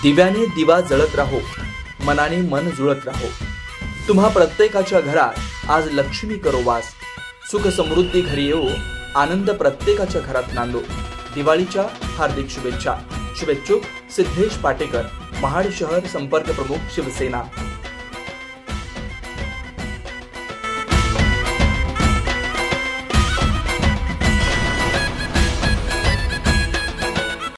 दिव्याने दिवा जळत राहो, मनाने मन जुळत राहो। तुम्हा प्रत्येकाच्या घरात आज लक्ष्मी करो वास। सुख समृद्धी घरी येवो, आनंद प्रत्येकाच्या घरात नांदो। दिवाळीच्या हार्दिक शुभेच्छा। शुभेच्छुक सिद्धेश पाटेकर, महाड शहर संपर्क प्रमुख, शिवसेना।